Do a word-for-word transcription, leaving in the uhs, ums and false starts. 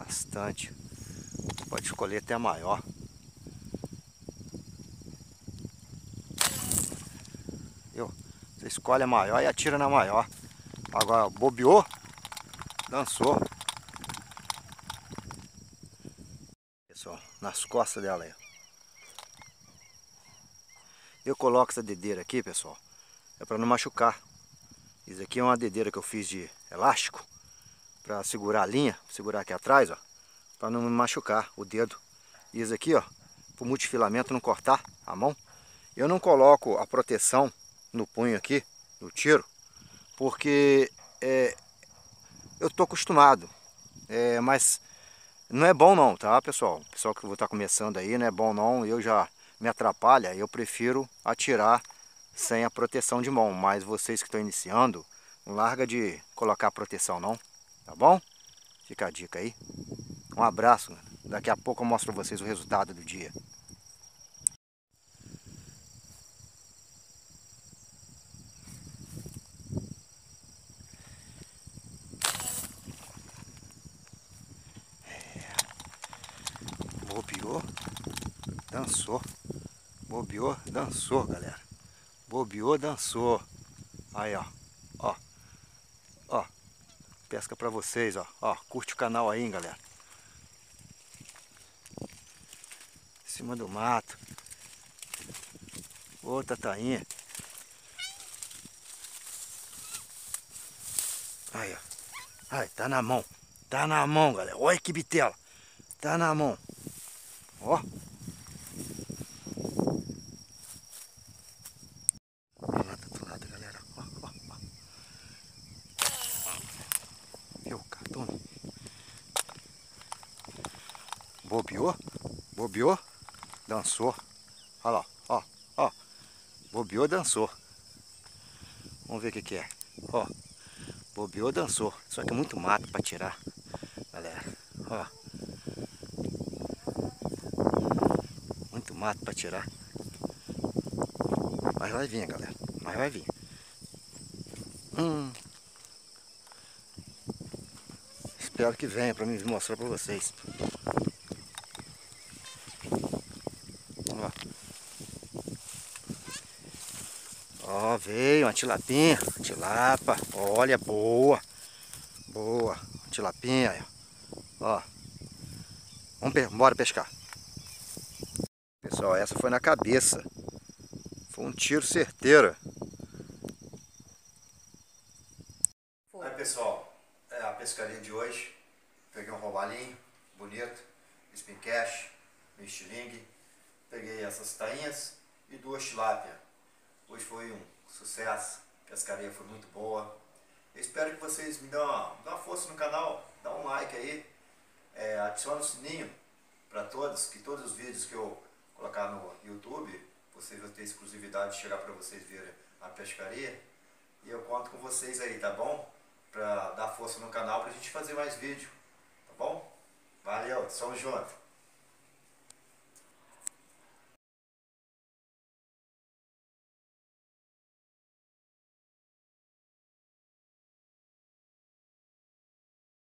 Bastante. Pode escolher até a maior. Viu? Você escolhe a maior e atira na maior. Agora, bobeou, dançou. Pessoal, nas costas dela aí. Eu coloco essa dedeira aqui, pessoal, é para não machucar. Isso aqui é uma dedeira que eu fiz de elástico para segurar a linha, segurar aqui atrás, ó, para não me machucar o dedo. E isso aqui, ó, para o multifilamento não cortar a mão. Eu não coloco a proteção no punho aqui, no tiro, porque é, eu tô acostumado, é, mas não é bom não, tá, pessoal? O pessoal que vou estar começando aí, não é bom não, eu já me atrapalha, eu prefiro atirar sem a proteção de mão. Mas vocês que estão iniciando, não larga de colocar a proteção não, tá bom? Fica a dica aí. Um abraço, daqui a pouco eu mostro para vocês o resultado do dia. Bobeou, dançou. Bobeou, dançou, galera. Bobeou, dançou. Aí, ó. Ó. Ó. Pesca pra vocês, ó. Ó, curte o canal aí, hein, galera. Em cima do mato. Outra tainha. Aí, ó. Aí, tá na mão. Tá na mão, galera. Olha que bitela. Tá na mão. Ó. Olha lá do outro lado, galera. Ó, ó, ó. Viu, cartão? Bobeou? Bobeou? Dançou. Olha lá, ó, ó. Bobeou, dançou. Vamos ver o que que é. Ó. Bobeou, dançou. Só que é muito mato pra tirar, galera. Ó. Muito mato pra tirar. Mas vai vir, galera. Mas vai vir. Hum. Espero que venha pra mim mostrar pra vocês. Ó. Ó, veio uma tilapinha. Tilapa. Olha, boa. Boa. Tilapinha. Ó. Vamos pe bora pescar. Pessoal, essa foi na cabeça. Foi um tiro certeiro. Aí, pessoal, é a pescaria de hoje. Peguei um robalinho bonito, spincash, um estilingue. Peguei essas tainhas e duas tilápia. Hoje foi um sucesso. A pescaria foi muito boa. Eu espero que vocês me dão uma, dão uma força no canal. Dá um like aí. É, adiciona o sininho para todos, que todos os vídeos que eu colocar no YouTube, vocês vão ter exclusividade de chegar para vocês verem a pescaria. E eu conto com vocês aí, tá bom? Para dar força no canal, para a gente fazer mais vídeo, tá bom? Valeu, somos juntos!